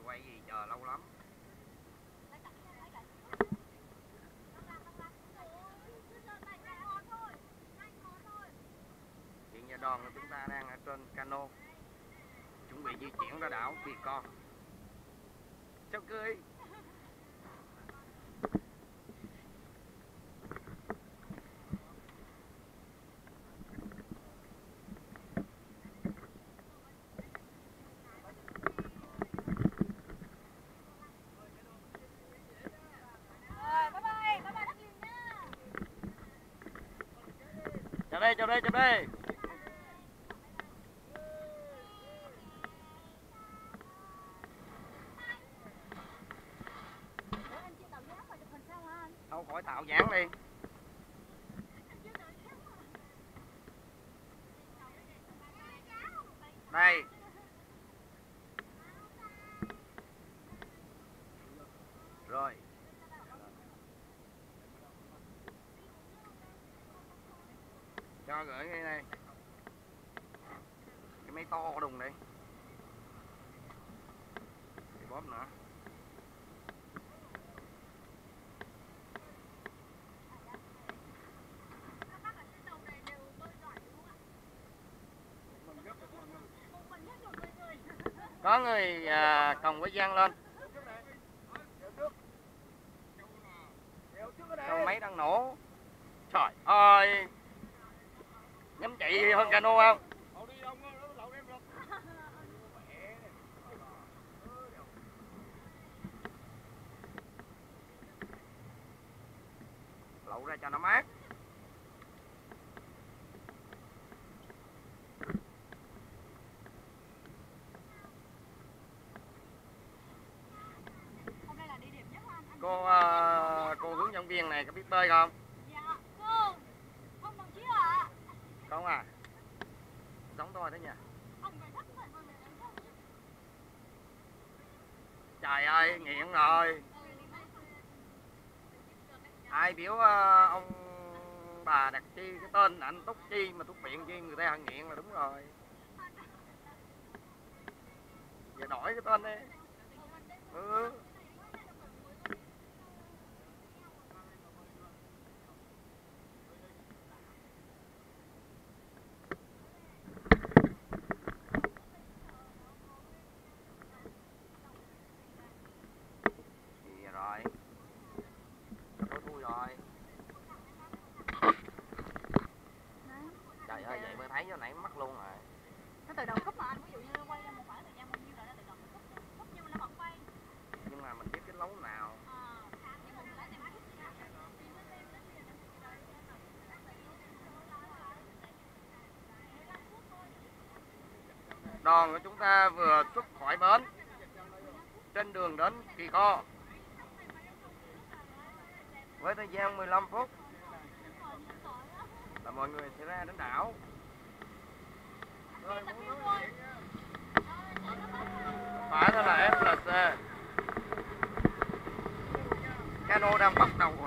quay gì chờ lâu lắm. Hiện giờ đoàn của chúng ta đang ở trên cano, chuẩn bị di chuyển ra đảo Kỳ Con. Chào cưới. Chào đây, chào đây, chào đây. Thôi khỏi tạo dáng đi. Đây. Rồi. Cho gửi cái này. Cái máy to đùng đi. Cái bóp nữa. Có người còng cái giang lên. Đâu máy đang nổ. Trời ơi. Nhắm chạy hơn cano không? Lậu ra cho nó mát. Cô hướng dẫn viên này có biết bơi không? Dạ, cô. Không đồng chí ạ. Không à? Giống tôi thế nhỉ? Trời ơi, nghiện rồi. Ai biểu ông bà đặt chi cái tên anh Túc Chi mà thuốc viện chi người ta nghiện là đúng rồi. Giờ đổi cái tên đi. Ừ. Rồi. Tôi thui rồi. Trời ơi, vậy mới thấy cho nãy mắt luôn rồi. Nó tự động cúp mà anh, ví dụ như quay ra một khoảng thời gian bao nhiêu rồi nó tự động cúp nhưng mà nó vẫn quay. Nhưng mà mình biết cái lấu nào. Đoàn của chúng ta vừa xuất khỏi bến trên đường đến Kỳ Kho với thời gian 15 phút là mọi người sẽ ra đến đảo. Phải đó là FLC. Cano đang bắt đầu.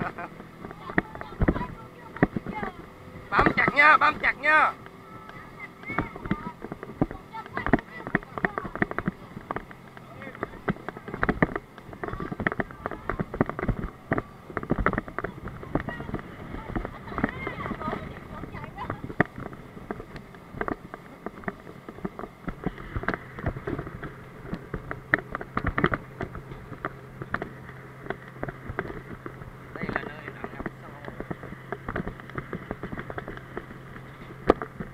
Bám chặt nha, bám chặt nha. Đây là nơi đảo ngắm san hô.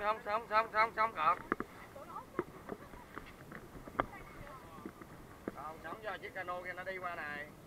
Không cọp. Không, sống cho chiếc cano kia nó đi qua này.